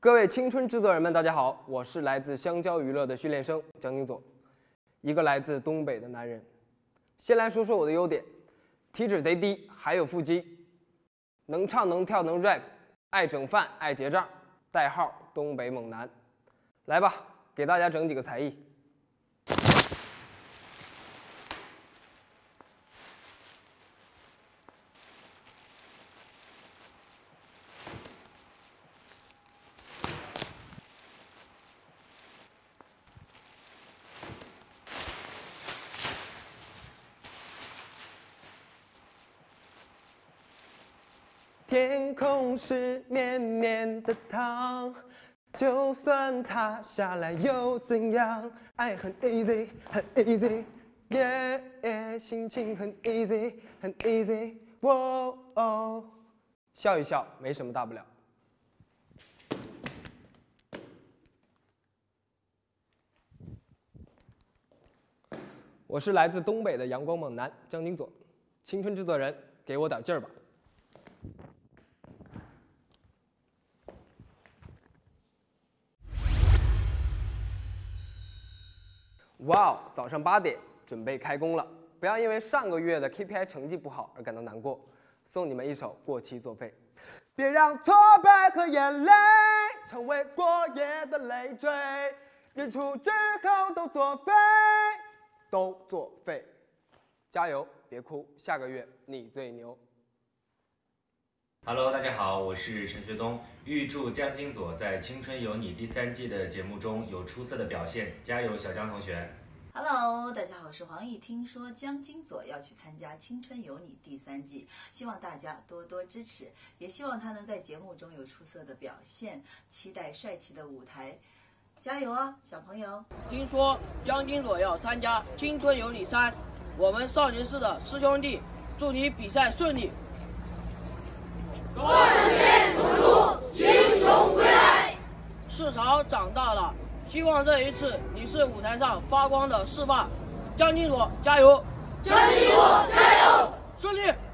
各位青春制作人们，大家好，我是来自香蕉娱乐的训练生江金佐，一个来自东北的男人。先来说说我的优点：体脂贼低，还有腹肌，能唱能跳能 rap， 爱整饭爱结账，代号东北猛男。来吧，给大家整几个才艺。天空是绵绵的糖，就算塌下来又怎样？爱很 easy， 很 easy， yeah， 心情很 easy， 很 easy， 喔哦，笑一笑，没什么大不了。我是来自东北的阳光猛男江金佐，青春制作人，给我点劲儿吧！哇哦，早上8点准备开工了，不要因为上个月的 KPI 成绩不好而感到难过。送你们一首《过期作废》，别让挫败和眼泪成为过夜的累赘，日出之后都作废，都作废。加油，别哭，下个月你最牛。 Hello， 大家好，我是陈学冬，预祝江金佐在《青春有你》第3季的节目中有出色的表现，加油，小江同学。 Hello， 大家好，我是黄奕。听说江金佐要去参加《青春有你》第3季，希望大家多多支持，也希望他能在节目中有出色的表现，期待帅气的舞台，加油啊，小朋友！ 听说江金佐要参加《青春有你3》，我们少林寺的师兄弟祝你比赛顺利。 锻炼走路，英雄归来。 市场长大了，希望这一次你是舞台上发光的示范。江金佐加油！ 江金佐加油！ 顺利。